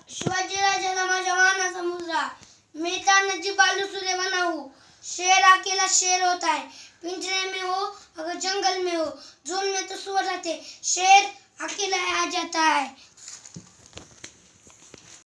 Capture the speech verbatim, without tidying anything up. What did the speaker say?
शिवाजी राजाला माझ्या मानाचा मुजरा, मैं तानाजी बालू सूर्य बना हूँ। शेर अकेला शेर होता है, पिंजरे में हो अगर जंगल में हो, झुंड में तो सुअर रहते, शेर अकेला आ जाता है।